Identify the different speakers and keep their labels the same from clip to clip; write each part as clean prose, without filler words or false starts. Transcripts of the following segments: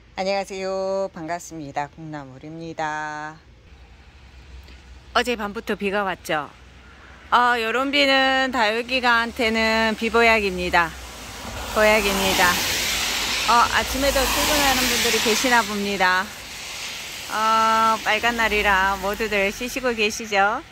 Speaker 1: 안녕하세요. 반갑습니다. 콩나물입니다. 어젯밤부터 비가 왔죠. 요런 비는 다육이가한테는 비보약입니다. 보약입니다. 아침에도 출근하는 분들이 계시나 봅니다. 빨간 날이라 모두들 쉬시고 계시죠.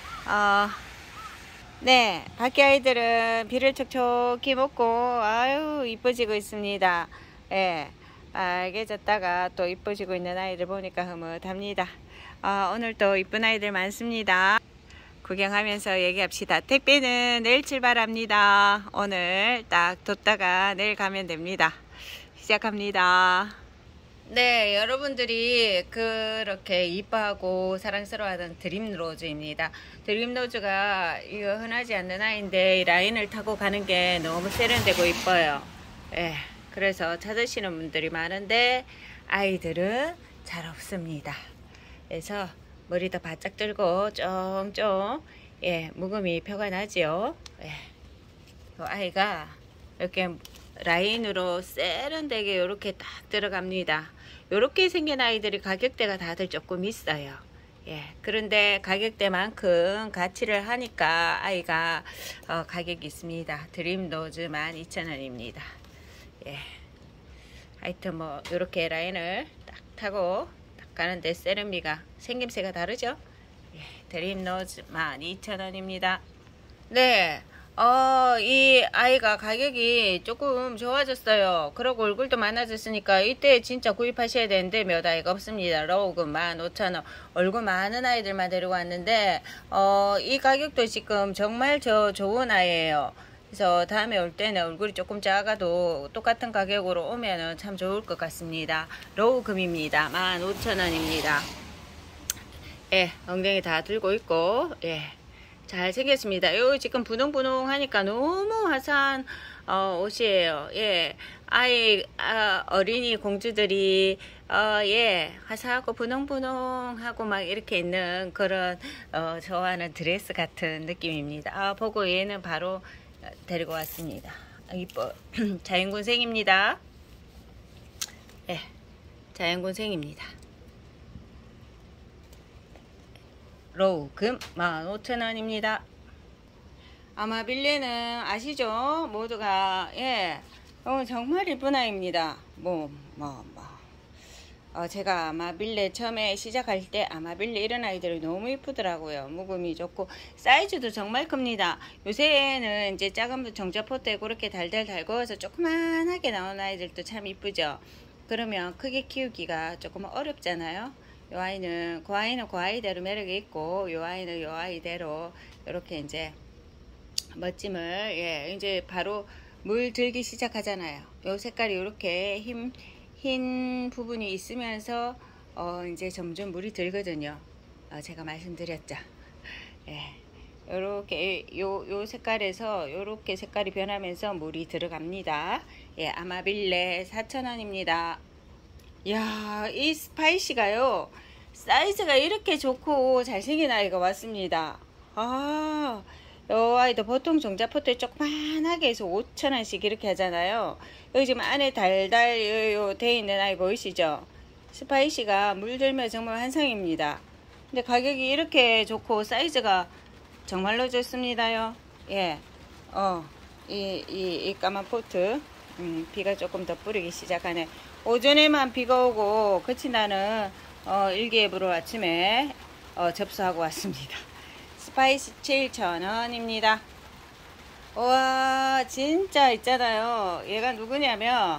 Speaker 1: 네, 밖에 아이들은 비를 촉촉히 먹고 아유 이뻐지고 있습니다. 예, 빨개졌다가 또 이뻐지고 있는 아이들 보니까 흐뭇합니다. 오늘도 이쁜 아이들 많습니다. 구경하면서 얘기합시다. 택배는 내일 출발합니다. 오늘 딱 뒀다가 내일 가면 됩니다. 시작합니다. 네, 여러분들이 그렇게 이뻐하고 사랑스러워하던 드림로즈입니다. 드림로즈가 이거 흔하지 않는 아이인데 라인을 타고 가는 게 너무 세련되고 이뻐요. 예, 그래서 찾으시는 분들이 많은데 아이들은 잘 없습니다. 그래서 머리도 바짝 들고 쫑쫑 묵음이 표가 나지요. 이 아이가 이렇게 라인으로 세련되게 이렇게 딱 들어갑니다. 이렇게 생긴 아이들이 가격대가 다들 조금 있어요. 그런데 가격대만큼 가치를 하니까 아이가 가격이 있습니다. 드림로즈 12,000원입니다. 하여튼 뭐 이렇게 라인을 딱 타고 딱 가는데 세련미가 생김새가 다르죠. 드림로즈 12,000원입니다. 네. 이 아이가 가격이 조금 좋아졌어요. 그리고 얼굴도 많아졌으니까 이때 진짜 구입하셔야 되는데 몇 아이가 없습니다. 로우그 15,000원. 얼굴 많은 아이들만 데리고 왔는데 이 가격도 지금 정말 좋은 아이예요. 그래서 다음에 올 때는 얼굴이 조금 작아도 똑같은 가격으로 오면은 참 좋을 것 같습니다. 로우금입니다. 15,000원입니다. 엉덩이 다 들고 있고 잘 생겼습니다. 요 지금 분홍분홍 하니까 너무 화사한 옷이에요. 어린이 공주들이 화사하고 분홍분홍하고 막 이렇게 있는 그런 좋아하는 드레스 같은 느낌입니다. 보고 얘는 바로 데리고 왔습니다. 이뻐. 자연군생입니다. 자연군생입니다. 로우금 15,000원입니다. 아마빌레는 아시죠? 모두가 정말 이쁜 아이입니다. 제가 아마빌레 처음에 시작할 때 아마빌레 이런 아이들이 너무 이쁘더라고요. 묵음이 좋고 사이즈도 정말 큽니다. 요새는 이제 작은 정자포트에 그렇게 달달 달궈서 조그만하게 나온 아이들도 참 이쁘죠. 그러면 크게 키우기가 조금 어렵잖아요. 요 아이는 그 아이대로 매력이 있고 요 아이는 요 아이대로 이렇게 이제 멋짐을 이제 바로 물 들기 시작하잖아요. 요 색깔이 이렇게 흰 부분이 있으면서 이제 점점 물이 들거든요. 제가 말씀드렸죠. 요렇게 요 색깔에서 요렇게 색깔이 변하면서 물이 들어갑니다. 아마빌레 4,000원입니다. 야, 이 스파이시가요 사이즈가 이렇게 좋고 잘생긴 아이가 왔습니다. 요 아이도 보통 정자포트에 조그만하게 해서 5,000원씩 이렇게 하잖아요. 여기 지금 안에 달달 돼 있는 아이 보이시죠? 스파이시가 물들면 정말 환상입니다. 근데 가격이 이렇게 좋고 사이즈가 정말로 좋습니다요. 이 까만 포트 비가 조금 더 뿌리기 시작하네. 오전에만 비가 오고 끝이 나는 일기예보로 아침에 접수하고 왔습니다. 스파이시 7,000원입니다. 와 진짜 있잖아요. 얘가 누구냐면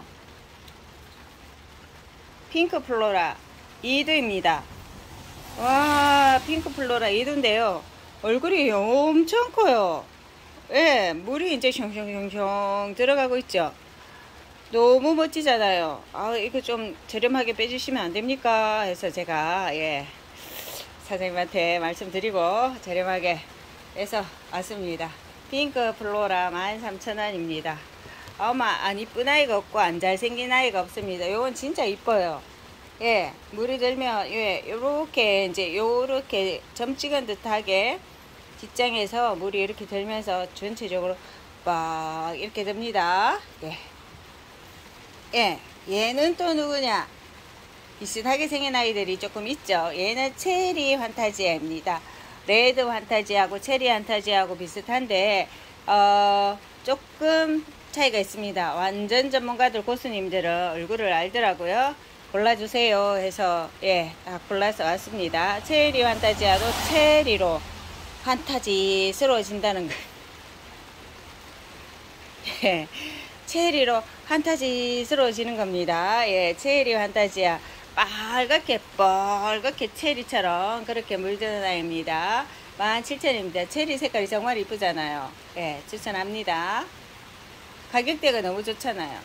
Speaker 1: 핑크플로라 이두입니다. 와 핑크플로라 이두인데요. 얼굴이 엄청 커요. 물이 이제 숑숑숑숑 들어가고 있죠. 너무 멋지잖아요. 이거 좀 저렴하게 빼주시면 안 됩니까? 해서 제가 사장님한테 말씀드리고 저렴하게 해서 왔습니다. 핑크 플로라 13,000원입니다. 안 이쁜 아이가 없고 안 잘생긴 아이가 없습니다. 요건 진짜 이뻐요. 물이 들면 요렇게 점 찍은 듯하게 뒷장에서 물이 이렇게 들면서 전체적으로 막 이렇게 됩니다. 얘는 또 누구냐? 비슷하게 생긴 아이들이 조금 있죠. 얘는 체리 환타지아입니다. 레드 환타지아하고 체리 환타지아하고 비슷한데 조금 차이가 있습니다. 완전 전문가들 고수님들은 얼굴을 알더라고요. 골라주세요 해서 다 골라서 왔습니다. 체리 환타지아도 체리로 환타지스러워진다는 거. 체리로 환타지스러워지는 겁니다. 체리 환타지아 빨갛게 체리처럼 그렇게 물드는 아이입니다. 17,000원입니다. 체리 색깔이 정말 이쁘잖아요. 추천합니다. 가격대가 너무 좋잖아요.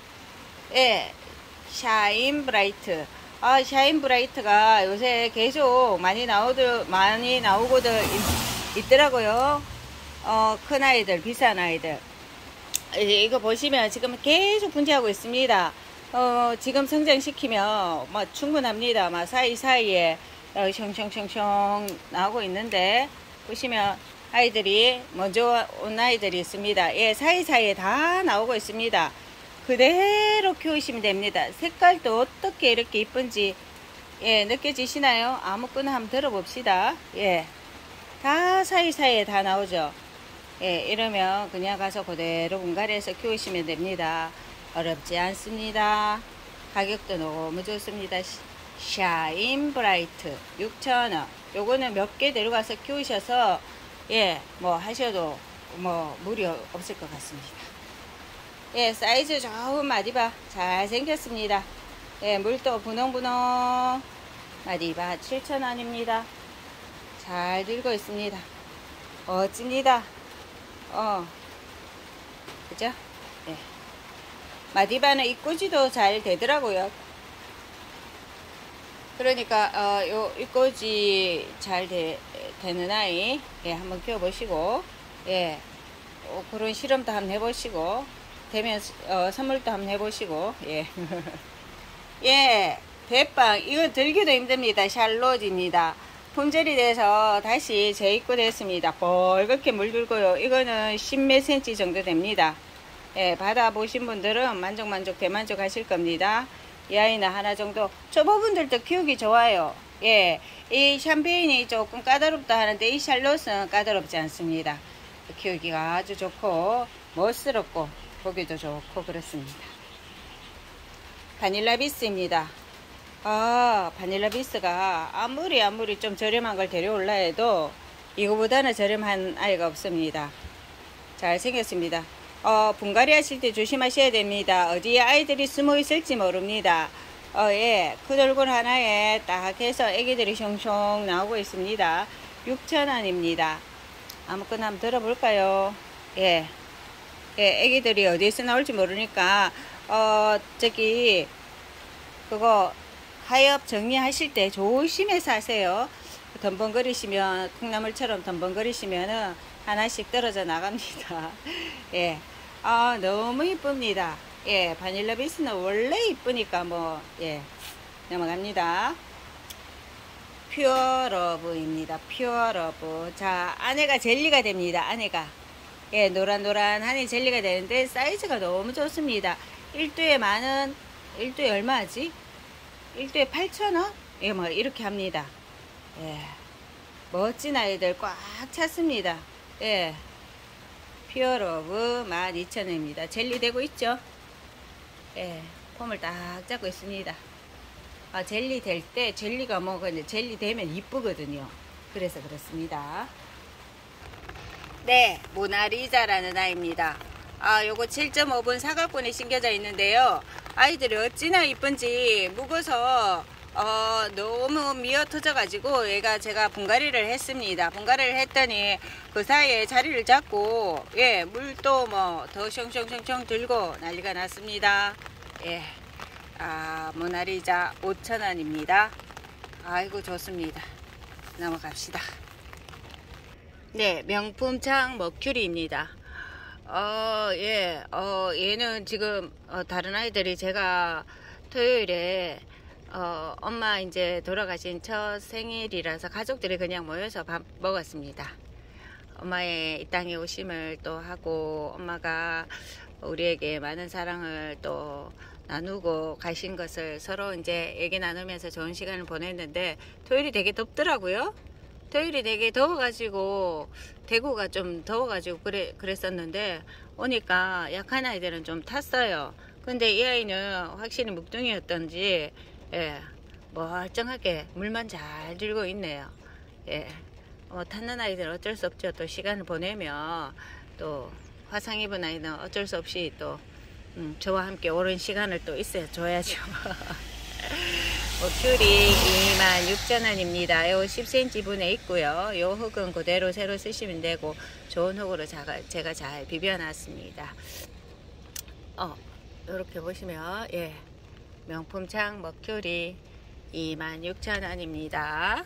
Speaker 1: 샤인 브라이트. 샤인 브라이트가 요새 계속 많이 나오고들 있더라고요. 큰 아이들, 비싼 아이들. 이거 보시면 지금 계속 분재하고 있습니다. 지금 성장시키면 충분합니다. 사이사이에 숑숑숑숑 나오고 있는데 보시면 아이들이 먼저 온 아이들이 있습니다. 사이사이에 다 나오고 있습니다. 그대로 키우시면 됩니다. 색깔도 어떻게 이렇게 이쁜지 느껴지시나요? 아무거나 한번 들어봅시다. 다 사이사이에 다 나오죠. 이러면 그냥 가서 그대로 분갈이해서 키우시면 됩니다. 어렵지 않습니다. 가격도 너무 좋습니다. 샤인 브라이트 6,000원. 요거는 몇 개 데려가서 키우셔서 뭐 하셔도 뭐 무리 없을 것 같습니다. 사이즈 좋은 마디바 잘 생겼습니다. 물도 분홍분홍 마디바 7,000원입니다. 잘 들고 있습니다. 멋집니다. 그죠? 마디바는 입꼬지도 잘 되더라고요. 그러니까 요 입꼬지 잘 되는 아이 한번 키워보시고 그런 실험도 한번 해보시고 되면 선물도 한번 해보시고 대빵 이거 들기도 힘듭니다. 샬롯입니다. 품절이 돼서 다시 재입고됐습니다. 벌겋게 물들고요. 이거는 10몇 cm 정도 됩니다. 받아보신 분들은 만족 대만족 하실 겁니다. 이 아이는 하나 정도. 초보분들도 키우기 좋아요. 이 샴페인이 조금 까다롭다 하는데 이 샬롯은 까다롭지 않습니다. 키우기가 아주 좋고 멋스럽고 보기도 좋고 그렇습니다. 바닐라 비스입니다. 바닐라 비스가 아무리 좀 저렴한 걸 데려올라 해도 이거보다는 저렴한 아이가 없습니다. 잘 생겼습니다. 분갈이 하실 때 조심하셔야 됩니다. 어디에 아이들이 숨어 있을지 모릅니다. 큰 얼굴 하나에 딱 해서 애기들이 숑숑 나오고 있습니다. 6,000원입니다. 아무거나 한번 들어볼까요? 애기들이 어디에서 나올지 모르니까 그거 하엽 정리하실 때 조심해서 하세요. 덤벙거리시면 콩나물처럼 덤벙거리시면은 하나씩 떨어져 나갑니다. 너무 이쁩니다. 바닐라 비스는 원래 이쁘니까 넘어갑니다. 퓨어 러브입니다. 퓨어 러브. 자, 안에가 젤리가 됩니다. 안에가 노란노란하니 젤리가 되는데 사이즈가 너무 좋습니다. 1두에 10,000원, 1두에 얼마지? 1두에 8,000원? 이렇게 합니다. 멋진 아이들 꽉 찼습니다. 퓨어러브 12,000원입니다. 젤리 되고 있죠? 폼을 딱 잡고 있습니다. 젤리 될 때 젤리가 젤리 되면 이쁘거든요. 그래서 그렇습니다. 모나리자라는 아이입니다. 요거 7.5분 사각분에 심겨져 있는데요. 아이들이 어찌나 이쁜지 묵어서 너무 미어 터져 가지고 제가 분갈이를 했습니다. 분갈이를 했더니 그 사이에 자리를 잡고 물도 더 숑숑숑숑 들고 난리가 났습니다. 모나리자 5,000원입니다. 아이고 좋습니다. 넘어갑시다. 명품창 머큐리입니다. 얘는 지금 다른 아이들이 제가 토요일에 엄마 이제 돌아가신 첫 생일이라서 가족들이 그냥 모여서 밥 먹었습니다. 엄마의 이 땅에 오심을 또 하고 엄마가 우리에게 많은 사랑을 또 나누고 가신 것을 서로 이제 얘기 나누면서 좋은 시간을 보냈는데, 토요일이 되게 덥더라고요. 토요일이 되게 더워가지고 대구가 좀 더워가지고 그랬었는데, 오니까 약한 아이들은 좀 탔어요. 근데 이 아이는 확실히 묵둥이였던지 멀쩡하게 물만 잘 들고 있네요. 탔는 아이들은 어쩔 수 없죠. 또 시간을 보내면, 또 화상 입은 아이는 어쩔 수 없이 또 저와 함께 오랜 시간을 또 있어야 줘야죠. 귤이 26,000원입니다. 요 10cm 분에 있고요. 요 흙은 그대로 새로 쓰시면 되고, 좋은 흙으로 제가 잘 비벼놨습니다. 이렇게 보시면 명품창 먹귤이 26,000원입니다.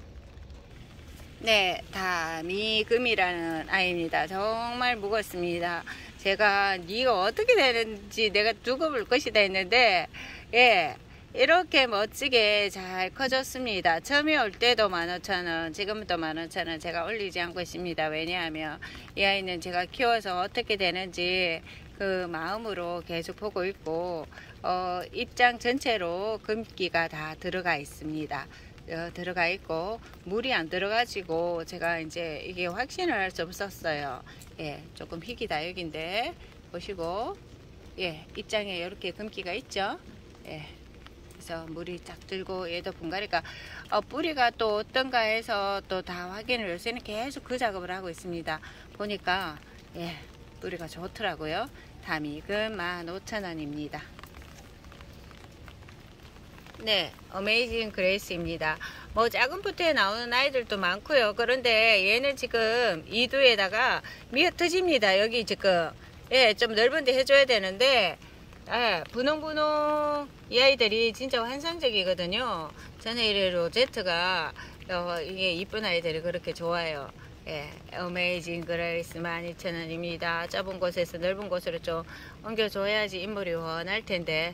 Speaker 1: 네, 다미금이라는 아이입니다. 정말 무겁습니다. 제가 니가 어떻게 되는지 내가 두고 볼 것이다 했는데, 이렇게 멋지게 잘 커졌습니다. 처음에 올 때도 15,000원, 지금도 15,000원 제가 올리지 않고 있습니다. 왜냐하면 이 아이는 제가 키워서 어떻게 되는지 그 마음으로 계속 보고 있고, 입장 전체로 금기가 다 들어가 있습니다. 들어가 있고, 물이 안 들어가지고 제가 이제 이게 확신을 할 수 없었어요. 조금 희귀 다육인데 보시고, 입장에 이렇게 금기가 있죠. 그래서 물이 쫙 들고, 얘도 분갈이가 뿌리가 또 어떤가 해서 또 다 확인을 요새는 계속 그 작업을 하고 있습니다. 보니까 뿌리가 좋더라고요. 다미금 15,000원입니다. 네, 어메이징 그레이스입니다. 뭐 작은 포트에 나오는 아이들도 많고요. 그런데 얘는 지금 2두에다가 미어 터집니다. 여기 지금 좀 넓은데 해줘야 되는데, 분홍분홍 이 아이들이 진짜 환상적이거든요. 저는 이 로제트가 이게 이쁜 아이들이 그렇게 좋아요. 어메이징 그레이스 12,000원입니다. 좁은 곳에서 넓은 곳으로 좀 옮겨줘야지 인물이 훤할 텐데,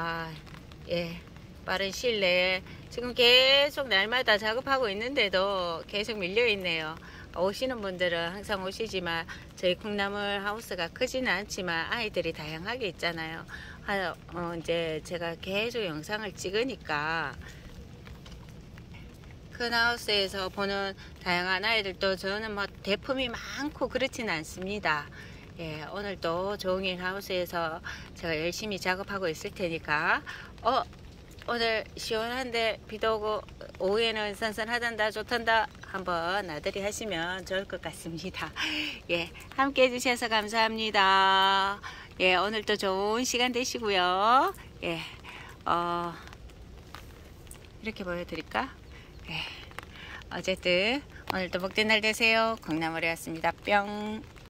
Speaker 1: 빠른 시일 내에 지금 계속 날마다 작업하고 있는데도 계속 밀려 있네요. 오시는 분들은 항상 오시지만 저희 콩나물 하우스가 크지는 않지만 아이들이 다양하게 있잖아요. 이제 제가 계속 영상을 찍으니까 큰 하우스에서 보는 다양한 아이들도 저는 뭐 대품이 많고 그렇지는 않습니다. 오늘도 좋은 하우스에서 제가 열심히 작업하고 있을 테니까, 오늘 시원한데 비도 오고 오후에는 선선하단다 좋단다 한번 나들이 하시면 좋을 것 같습니다. 함께 해주셔서 감사합니다. 오늘도 좋은 시간 되시고요. 이렇게 보여드릴까? 어쨌든 오늘도 복된 날 되세요. 콩나물이었습니다. 뿅.